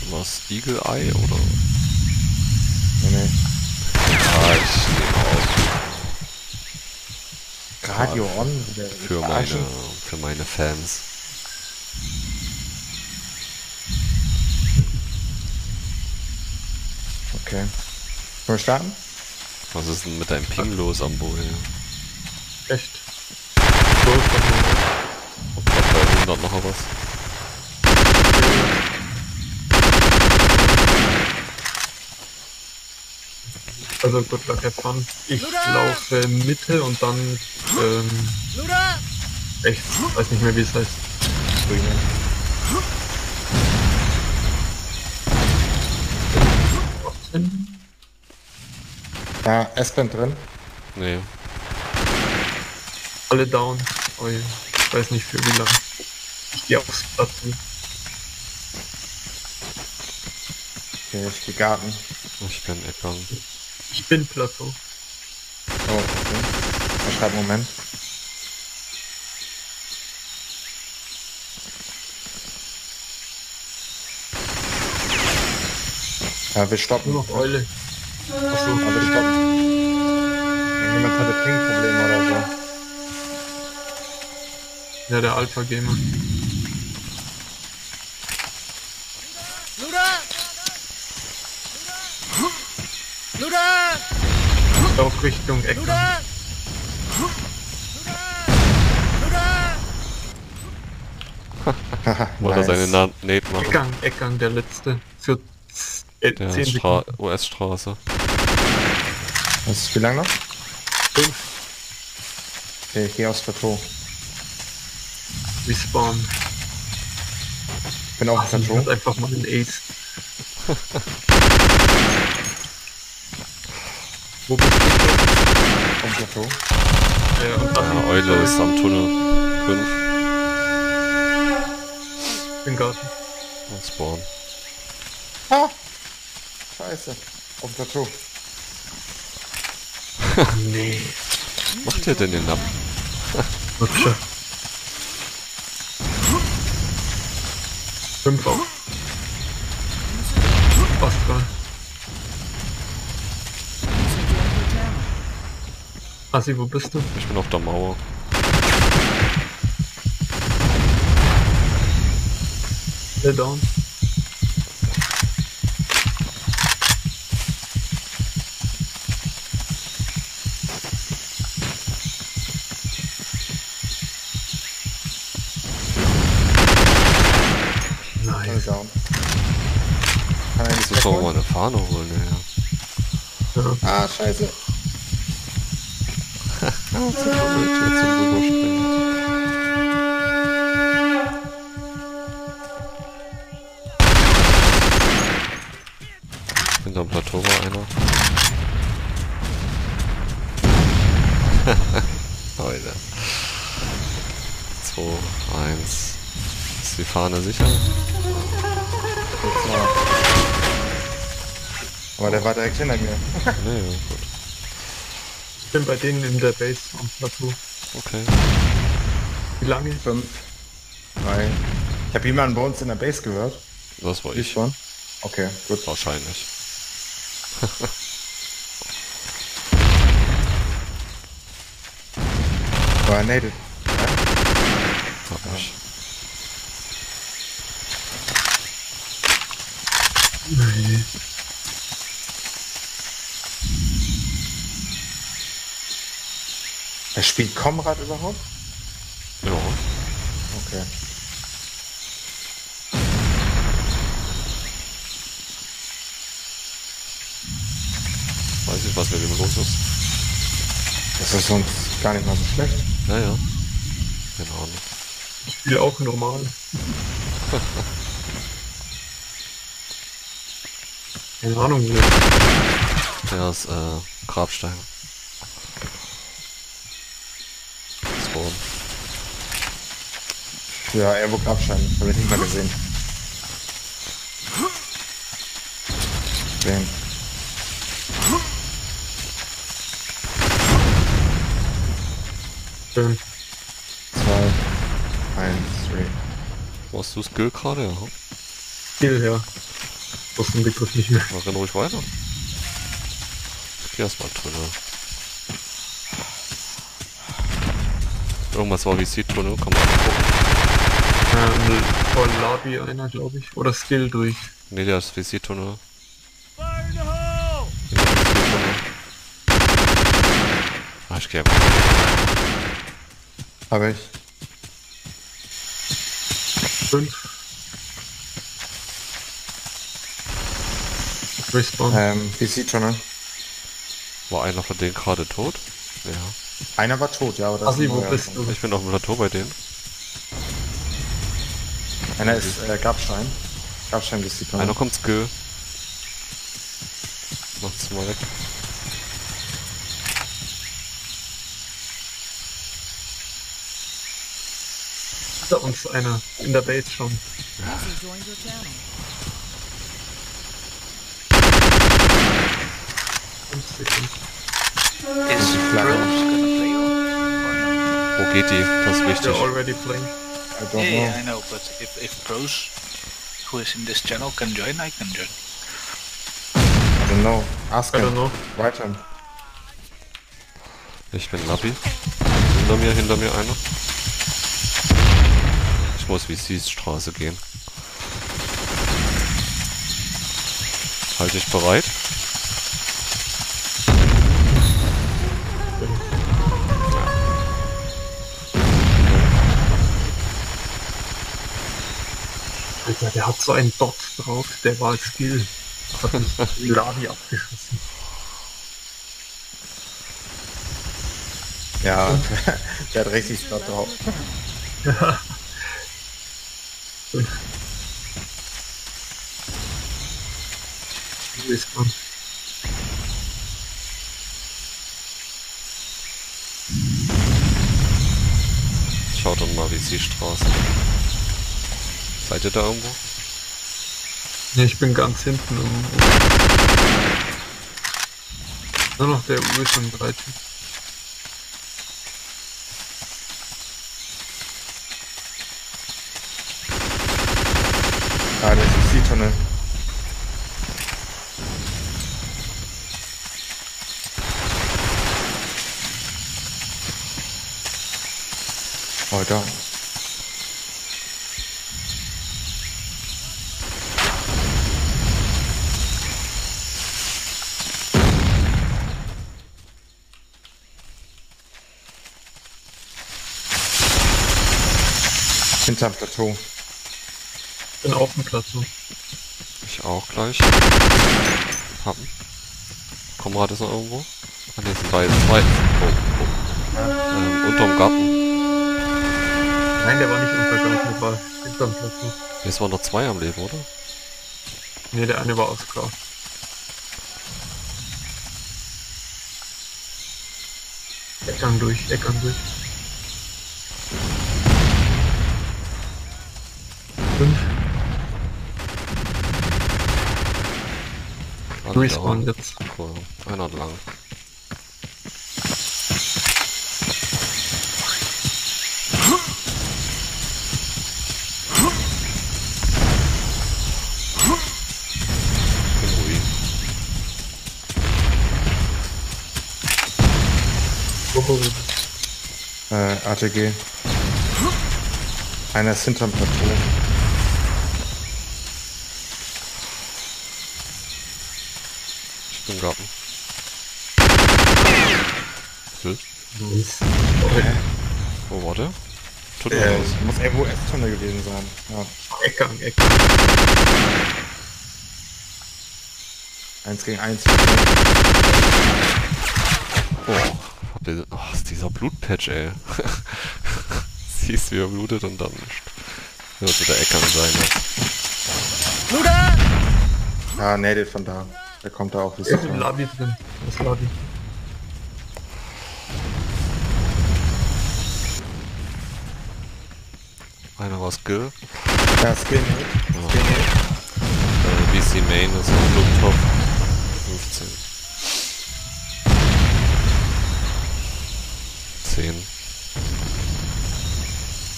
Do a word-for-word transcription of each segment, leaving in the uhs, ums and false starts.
Was? Eagle Eye oder? Nee, nee. Ja, ich nehme auf. Radio on. Für meine, für meine Fans. Okay. Können wir starten? Was ist denn mit deinem Ping los am Boden? Echt? So ist das nicht. Ob da bei hundert noch was? Also gut, luck have fun. Ich laufe Mitte und dann ähm, echt, weiß nicht mehr wie es heißt. Ja, S-Band drin. Nee. Alle down. Oh, je. Ich weiß nicht für wie lange. Ich gehe aufs Platz. Okay, ich geh Garten. Ich bin Eckgang. Ich bin Plateau. Oh, okay. Ich schreibe Moment. Ja, wir stoppen. Nur noch Eule. Achso, Ja, wir stoppen. Jemand hatte Ping-Probleme oder so. ja, der Alpha Gamer. Ich lauf Richtung Ecke. Haha, Wollte er seine Na Nate machen? Eckgang, Eckgang, der letzte. Für äh, Der zehn Stra Sekunden. U S-Straße. Was ist wie lange noch? Fünf. Okay, ich gehe aufs Plateau. Respawn. Ich bin auf dem Ich Plateau. hab einfach mal einen Ace. Wo bist du? Auf dem Plateau. Ja, und Ja, Eule ist am Tunnel. fünf. im Garten. Und Spawn. Ah! Scheiße. Auf dem Plateau. Nee. Was macht ihr denn den Napp? Lutscher. Fünf auf. Astral. Assi, wo bist du? Ich bin auf der Mauer. Lay down. Alle Nice. down. Kann er Ich nicht muss auch mal wegholen? eine Fahne holen, ja. Ja. Ah, scheiße. Zum Rüberspringen. Hinterm Plateau war einer. Leute. zwei, eins. Ist die Fahne sicher? Jetzt mal. Aber der war direkt hinter mir. Nee, gut. Ich bin bei denen in der Base am Plateau. Okay. Wie lange? Fünf. Drei. Ich habe jemanden bei uns in der Base gehört. Das war ich. schon? Okay, gut. Wahrscheinlich. War er nated. Hab ich. Nee. Er spielt Komrad überhaupt? Ja. Okay. Weiß ich, was mit dem los ist. Das ist uns gar nicht mal so schlecht. Ja, ja. Keine Ahnung. Ich spiele auch normal. Keine Ahnung. Ne? Der ist, äh, Grabstein. Spawn. Ja, irgendwo Grabstein. Habe ich nicht mal gesehen. Den. Schön. Zwei. Eins, three. Wo hast du Skill gerade? Ja. Viel her. wusste den Begriff nicht mehr. Wir rennen ruhig weiter. Hier erstmal ein Tunnel. Irgendwas war wie Seed-Tunnel, kann man gucken. Ähm, voll Labi einer, glaube ich. Oder Skill durch. Ne, der ist wie Seed-Tunnel. Ah, ich geh. Habe ich. Fünf. Respawn. Ähm, wie sieht schon, ne? War einer von denen gerade tot? Ja. Einer war tot, ja, aber das Assi, ist ein wo neuer. bist du? Ich bin auf dem Plateau bei denen. Einer ist äh, Grabstein. Grabstein ist die Tonne. Einer kommt Skill. Macht's mal weg. Da uns einer in der Base schon. fünf Sekunden. Is Bruce gonna play or no? Wo geht die? Das ist wichtig. They're already playing. I don't Yeah, know. yeah, I know, but if, if Bruce, who is in this channel, can join, I can join. I don't know. Ask I don't him. know. Write him. Ich bin Lappi. Hinter mir, hinter mir einer. Ich muss wie Straße gehen. Halte ich bereit? Alter, der hat so einen Dot drauf, der war Skill. Hat uns die Lavi abgeschossen. Ja, der hat richtig Spaß drauf. Ja. Respawn. Schaut doch mal wie die Straße. Seid ihr da irgendwo? Ne, ich bin ganz hinten. Um, nur noch der U ist schon bereit. Ah, das ist die Tonne. Oh, da. Hinterm Plateau. Ich bin auf dem Platz. So. Ich auch gleich. Happen. Konrad ist noch irgendwo. Ah, ne, sind beide zwei. Oh, oh. Ähm, unterm Garten. Nein, der war nicht untergegangen, der war hinterm Platz. So. Es waren noch zwei am Leben, oder? Ne, der eine war ausgegraben. Eckern durch, Eckern durch. Fünf. Alle Respawn da. jetzt. Cool. Einer lang. Ui. Oh, Äh, A T G. Einer ist hinterm Plateau. Ich bin im Garten. Hm? nice. Wo war der? Tut mir Äh, was. muss irgendwo S-Tonne gewesen sein. Ja. Eckern, Eckern. Eins gegen eins. Oh, habt ihr, oh, ist dieser Blutpatch, ey. Siehst, wie er blutet und dann wird so der Eckern sein. Ja, nadet von da. Der kommt da auch wie Ich bin im Labi drin. Das Labi. Einer war Skill. Ja, Skin. Ja. Äh, B C Main ist auf Blumentopf. fünfzehn. zehn.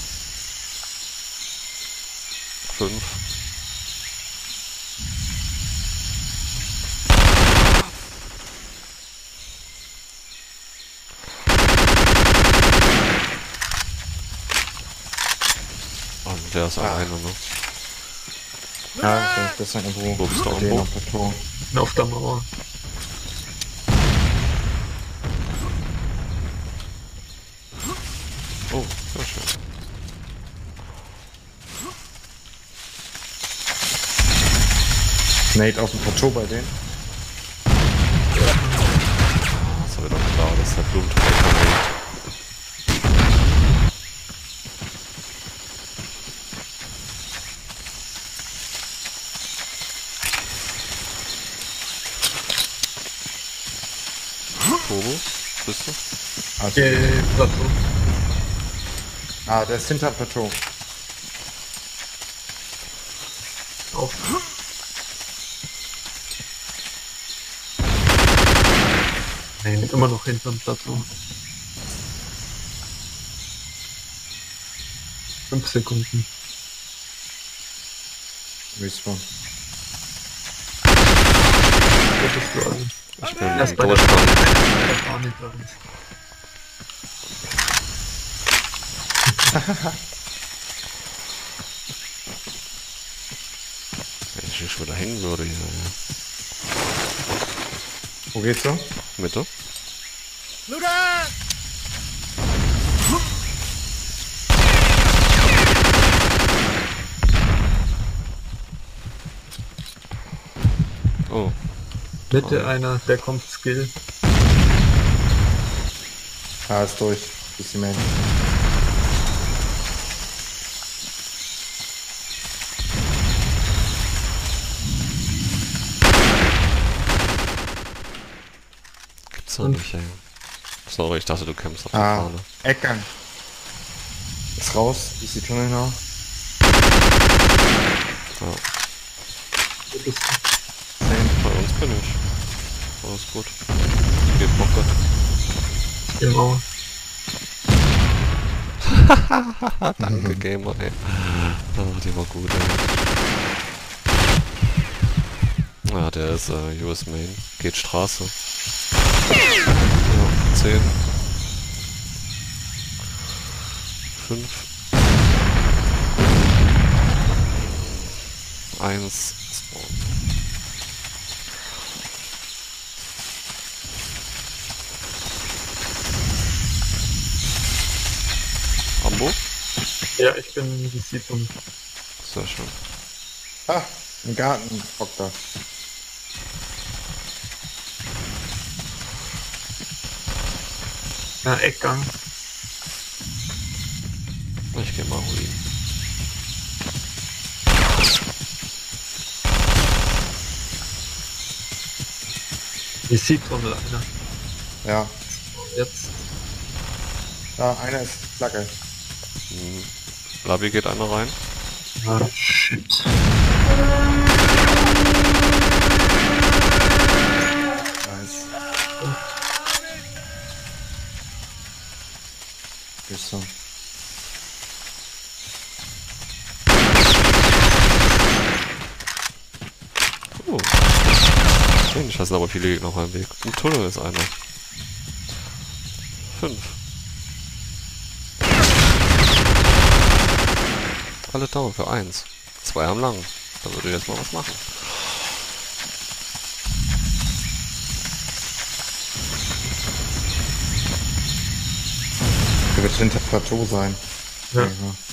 fünf. Der ist alleine, ne? Ja, der, der ist dann irgendwo. Wo bist du bei am denen Bo? auf der Tor. Bin auf der Mauer. Oh, sehr schön. Nate auf dem Plateau bei denen. Das war doch klar, dass der Blumenträger geht. Tobo, bist du? Also, Äh, Plateau. ah, der ist hinter Plateau. Auf. Nein, immer noch hinterm Plateau. Fünf Sekunden. Respawn. Wo bist du also? Ich bin Erst im bei der Durchgang. bei der Bahn hinter uns. Wenn ich nicht wieder hängen würde hier. Ja. Wo geht's so? Mitte? Oh, Mitte einer, der kommt Skill. Ah, ist durch. Ist die Main. gibt's doch nicht, ey. Sorry, ich dachte, du kämpfst auf der Ah, Fahne. Eckgang. Ist raus. Ist die Tunnel noch. Ja, Wo bist du? bei uns bin ich. Alles gut. Geht Bockert. Genau. Danke, Gamer, ey. Ah, die war gut, ey. Ja, der ist äh, U S Main. Geht Straße. Ja, zehn. fünf. eins. Spawn. Ambo? Ja, ich bin die Siedlung. Sehr schön. Ah, im Garten. Bock da. Ja, Eckgang. Ich geh mal Ruin. Die Siedtunnel einer. Ja. Jetzt. Da, einer ist Flagge. Hm. Labi geht einer rein. Ah, shit. Nice. Ist so. Oh. Mensch, da sind aber viele Gegner auf meinem Weg. Im Tunnel ist einer. Fünf. Alle down für eins. Zwei am lang. Da würde ich jetzt mal was machen. Der wird hinter Plateau sein. Ja. Ja.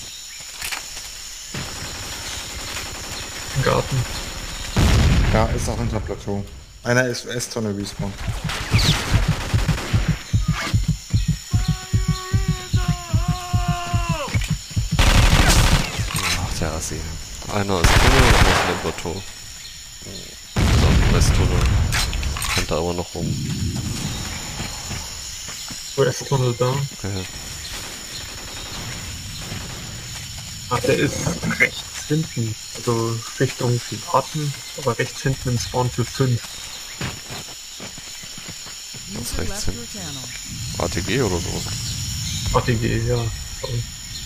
Im Garten. Ja, ist auch hinter Plateau. Einer ist S-Tonne Respawn. Ach, der Assi. Einer ist Tunnel und einer ist in dem Plateau. Dann Westtunnel. Rennt da aber noch rum. Wo ist der Tunnel da? Okay. Ah, der ist rechts hinten. Also Richtung Garten, aber rechts hinten im Spawn für fünf. Ganz rechts hin. A T G oder so. A T G, ja. Sorry.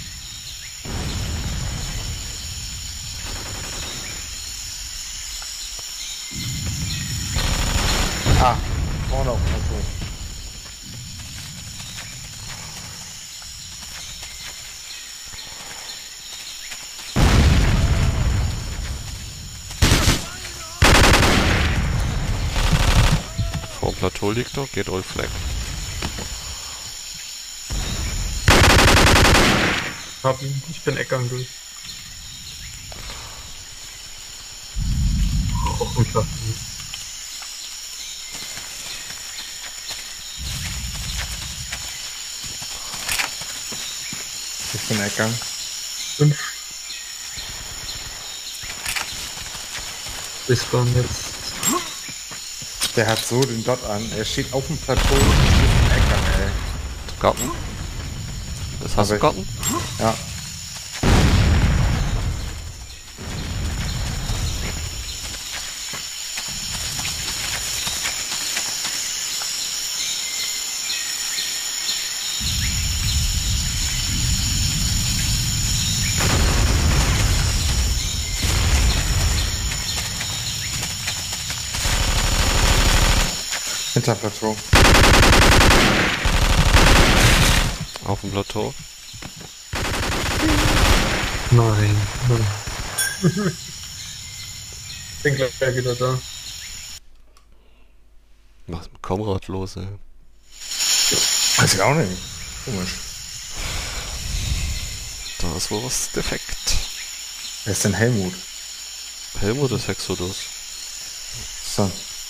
Ah, vorne auf Plateau. Plateau liegt er, geht all flag. Hab ihn, ich bin Eckangel. Oh, unfassbar. Ich bin Eckgang. Fünf. Bis dann jetzt. Der hat so den Dot an. Er steht auf dem Plateau und ist ein Eckgang, ey. Garten? Das hast du Aber Garten? Ja. Hinter Plateau. Auf dem Plateau. Nein. Nein. Bin gleich wieder da. Was ist mit Komrad los, ey? Weiß ich auch nicht. Komisch. Da ist wohl was defekt. Wer ist denn Helmut? Helmut ist Hexodus. So.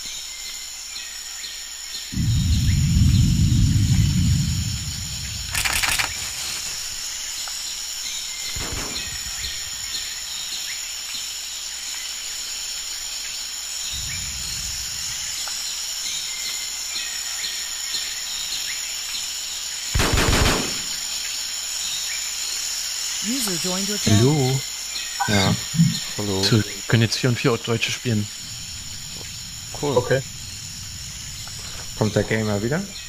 User joined your channel. Hallo. Ja. Hallo. So, wir können jetzt vier und vier Deutsche spielen. Cool. Okay. Kommt der Gamer wieder?